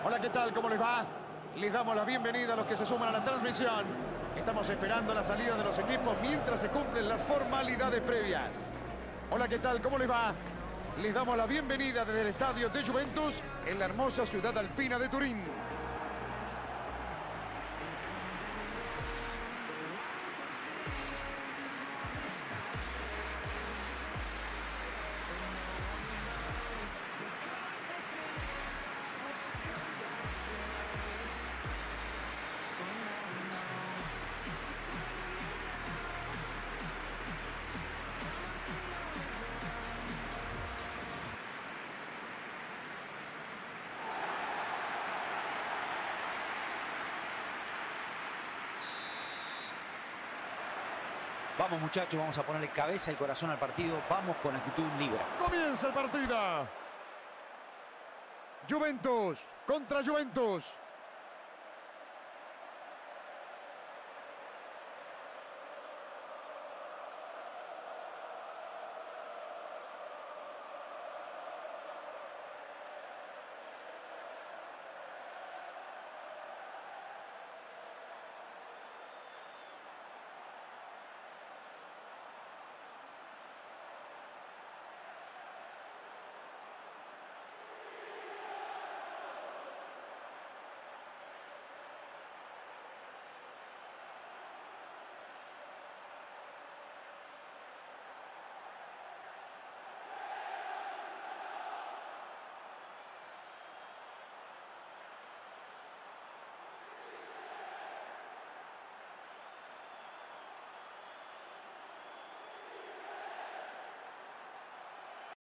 Hola, ¿qué tal? ¿Cómo les va? Les damos la bienvenida a los que se suman a la transmisión. Estamos esperando la salida de los equipos mientras se cumplen las formalidades previas. Hola, ¿qué tal? ¿Cómo les va? Les damos la bienvenida desde el estadio de Juventus en la hermosa ciudad alpina de Turín. Vamos, muchachos, vamos a ponerle cabeza y corazón al partido. Vamos con actitud libre. Comienza el partido. Juventus contra Juventus.